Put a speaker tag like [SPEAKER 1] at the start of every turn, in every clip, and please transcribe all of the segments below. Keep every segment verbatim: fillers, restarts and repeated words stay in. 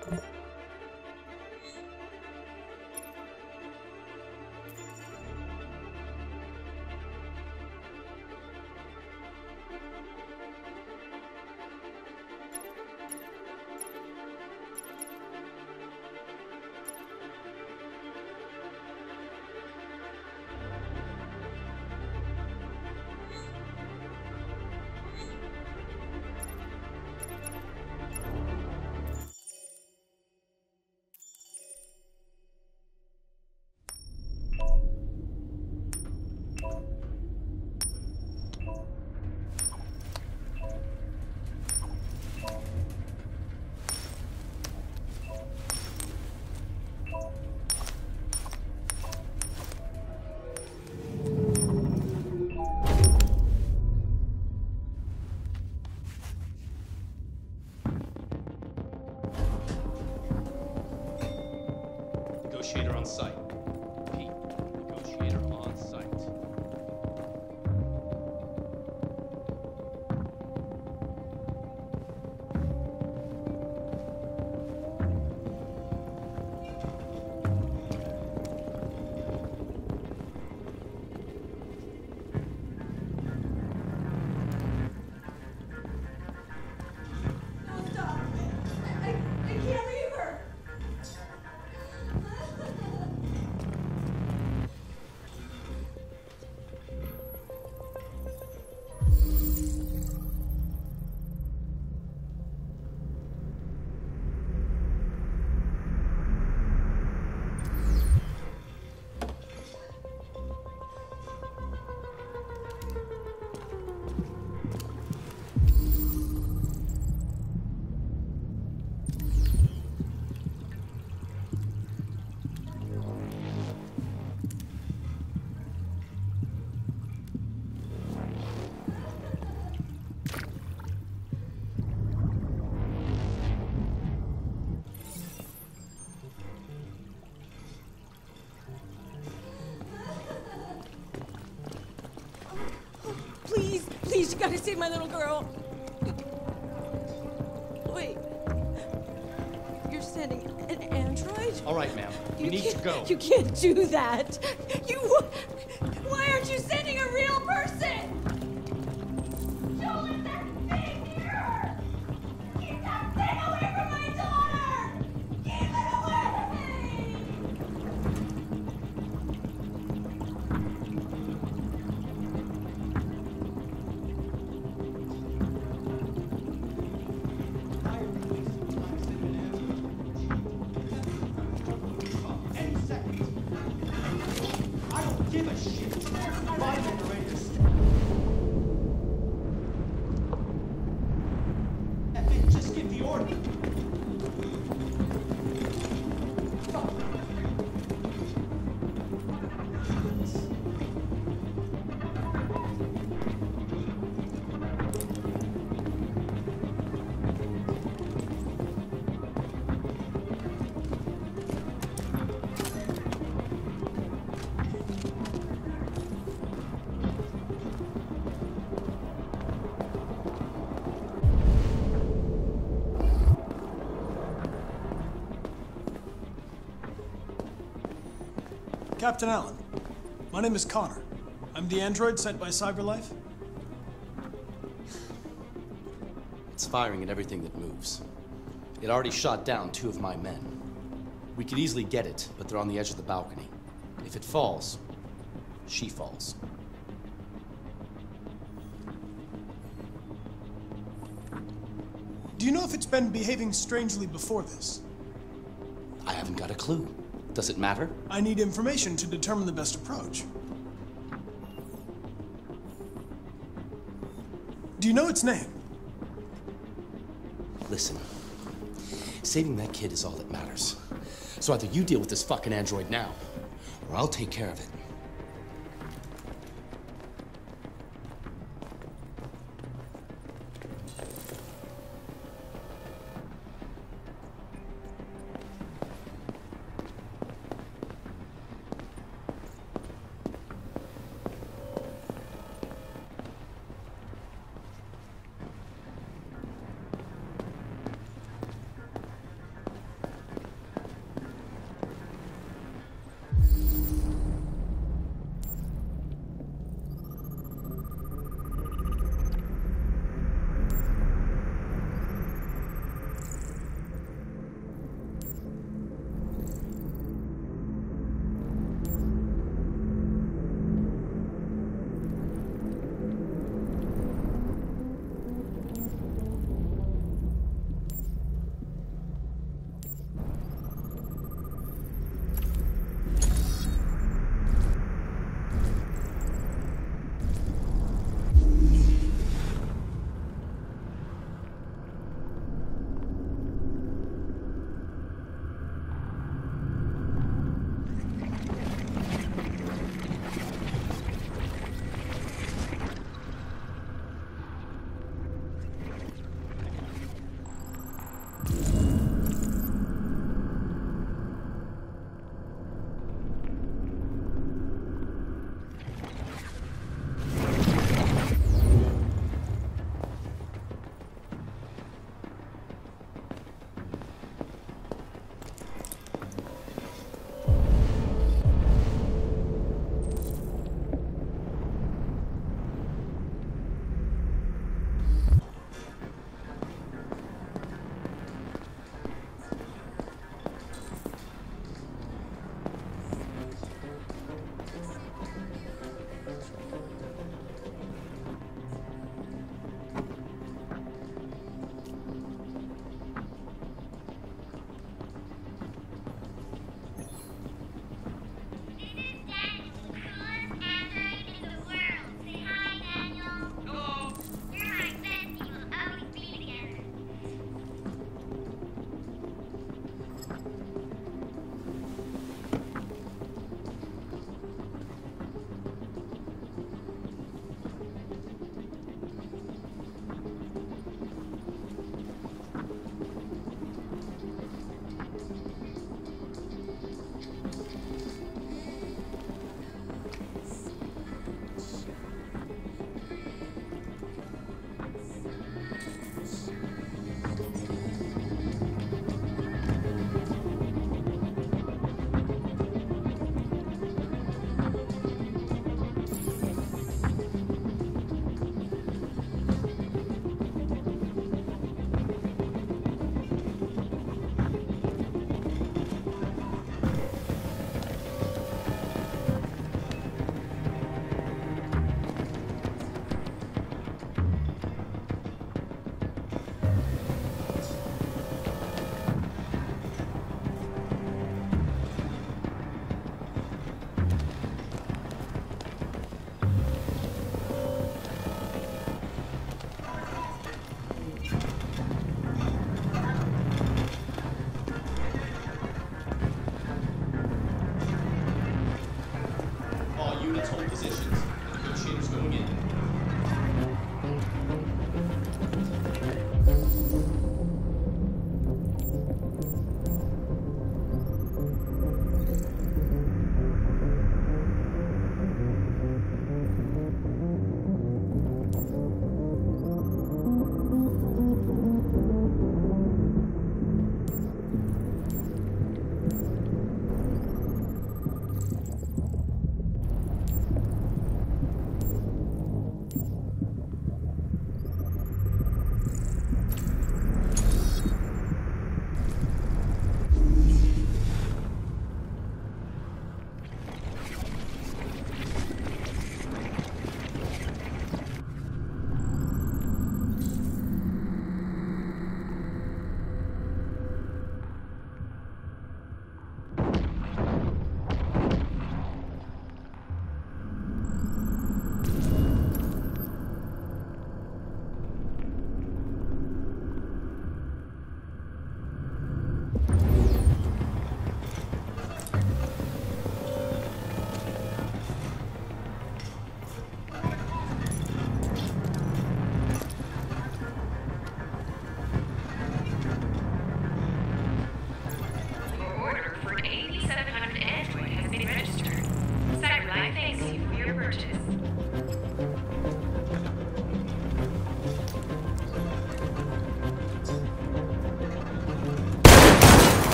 [SPEAKER 1] Negotiator on site. Pete, negotiator on site.
[SPEAKER 2] No, stop. I, I, I can't leave her. Please, please, you gotta save my little girl. Wait. You're sending an android?
[SPEAKER 1] All right, ma'am. We
[SPEAKER 2] You
[SPEAKER 1] need to
[SPEAKER 2] can't-
[SPEAKER 1] go.
[SPEAKER 2] You can't do that. You. Why aren't you sending a real person? Don't let that thing near her. Keep that thing away from my daughter. Keep it away.
[SPEAKER 3] Any second. I don't give a shit. My generators. F it, just give the order.
[SPEAKER 4] Captain Allen, my name is Connor. I'm the android sent by CyberLife.
[SPEAKER 1] It's firing at everything that moves. It already shot down two of my men. We could easily get it, but they're on the edge of the balcony. If it falls, she falls.
[SPEAKER 4] Do you know if it's been behaving strangely before this?
[SPEAKER 1] I haven't got a clue. Does it matter?
[SPEAKER 4] I need information to determine the best approach. Do you know its name?
[SPEAKER 1] Listen, saving that kid is all that matters. So either you deal with this fucking android now, or I'll take care of it.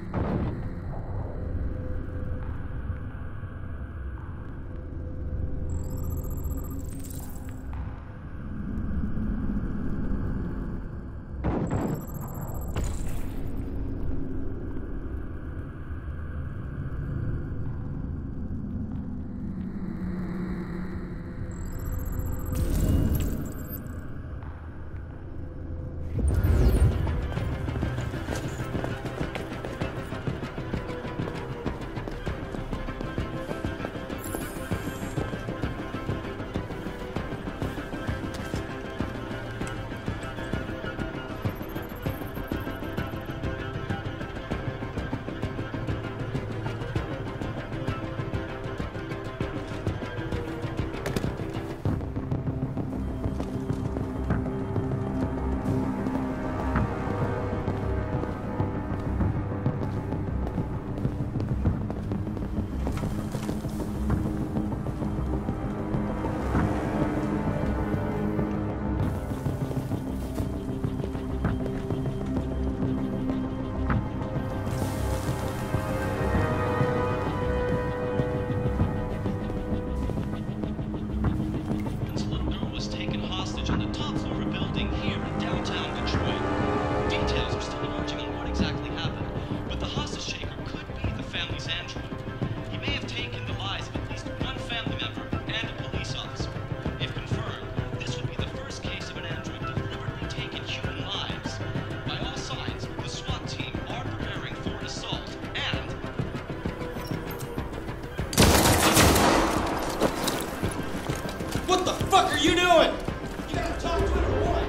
[SPEAKER 1] What the fuck are you doing? You gotta talk to it or what?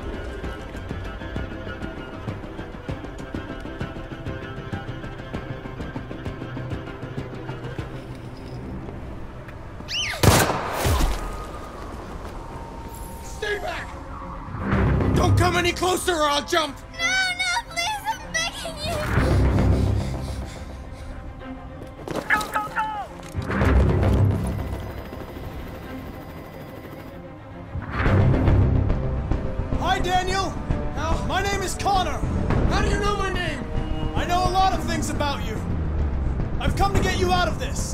[SPEAKER 3] Stay back! Don't come any closer or I'll jump!
[SPEAKER 2] No, no, please, I'm begging you! Go, go, go!
[SPEAKER 4] Hi, Daniel!
[SPEAKER 3] How?
[SPEAKER 4] My name is Connor.
[SPEAKER 3] How do you know my name?
[SPEAKER 4] I know a lot of things about you. I've come to get you out of this.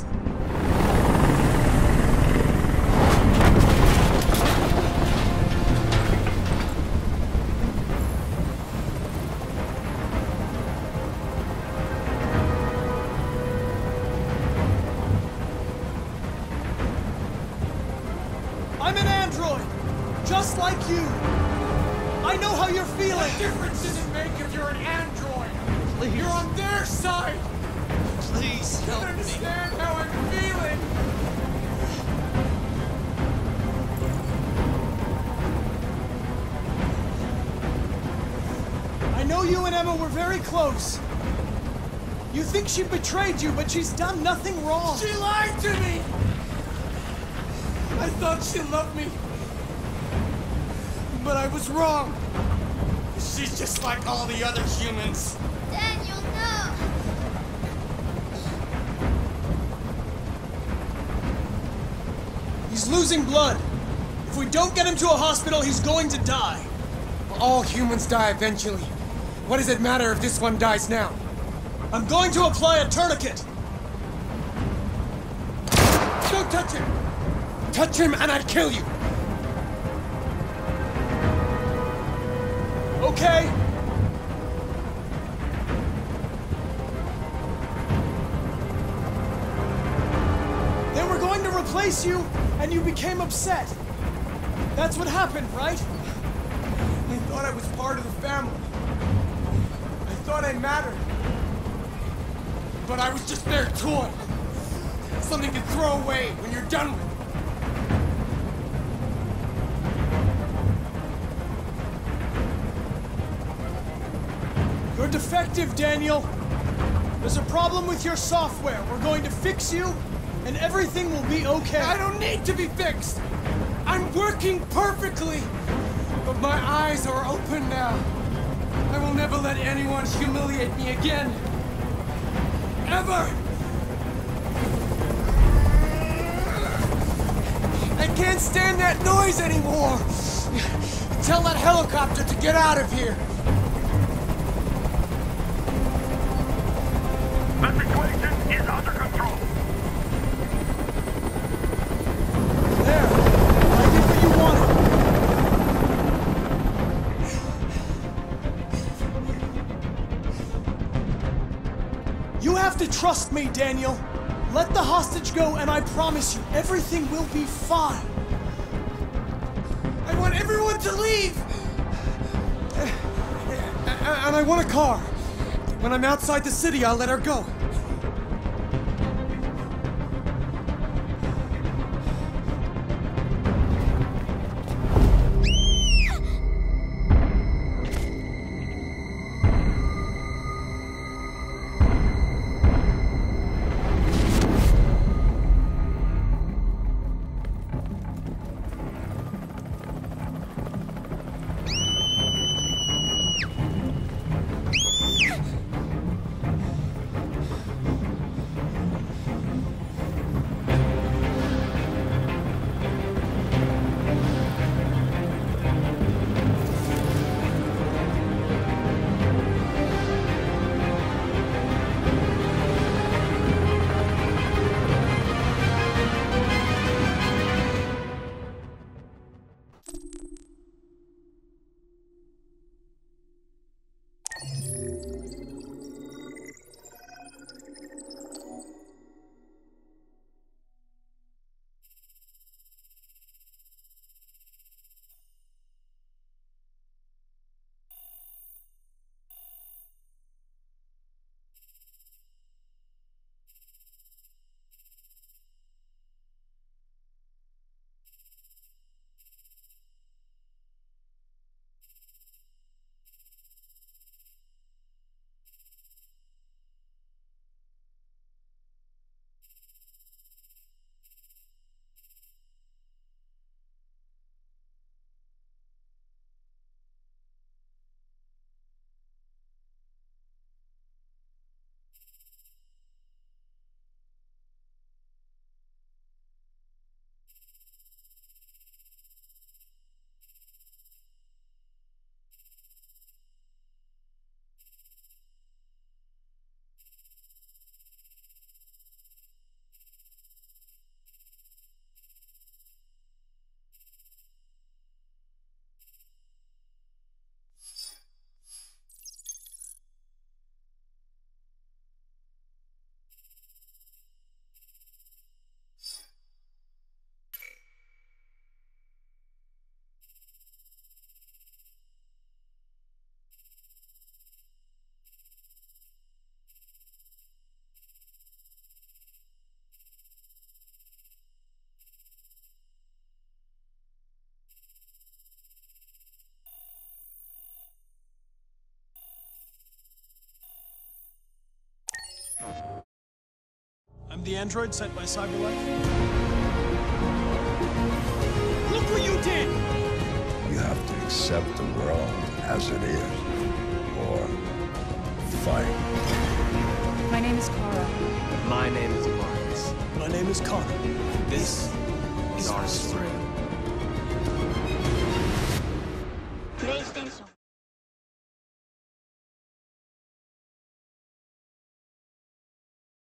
[SPEAKER 4] I'm an android, just like you. I know how you're feeling.
[SPEAKER 3] What difference does it make if you're an android?
[SPEAKER 1] Please.
[SPEAKER 3] You're on their side!
[SPEAKER 1] Please
[SPEAKER 3] You
[SPEAKER 1] help
[SPEAKER 3] don't
[SPEAKER 1] me.
[SPEAKER 3] understand how I'm feeling!
[SPEAKER 4] I know you and Emma were very close. You think she betrayed you, but she's done nothing wrong.
[SPEAKER 3] She lied to me! I thought she loved me. But I was wrong. She's just like all the other humans.
[SPEAKER 2] Daniel, no!
[SPEAKER 4] He's losing blood. If we don't get him to a hospital, he's going to die.
[SPEAKER 3] All humans die eventually. What does it matter if this one dies now?
[SPEAKER 4] I'm going to apply a tourniquet.
[SPEAKER 3] Don't touch him! Touch him and I'd kill you!
[SPEAKER 4] Okay. They were going to replace you, and you became upset. That's what happened, right?
[SPEAKER 3] I thought I was part of the family. I thought I mattered. But I was just their toy. Something to throw away when you're done with it.
[SPEAKER 4] You're defective, Daniel. There's a problem with your software. We're going to fix you, and everything will be okay.
[SPEAKER 3] I don't need to be fixed. I'm working perfectly. But my eyes are open now. I will never let anyone humiliate me again. Ever! I can't stand that noise anymore! Tell that helicopter to get out of here!
[SPEAKER 5] The situation is under control.
[SPEAKER 4] There! I did what you wanted! You have to trust me, Daniel. Let the hostage go, and I promise you, everything will be fine. I want everyone to leave! And I want a car. When I'm outside the city, I'll let her go. I'm the android sent by Cyberlife. Look what you did!
[SPEAKER 6] You have to accept the world as it is, or fight.
[SPEAKER 2] My name is Kara.
[SPEAKER 7] My name is Marcus.
[SPEAKER 4] My name is Connor.
[SPEAKER 7] This is our story.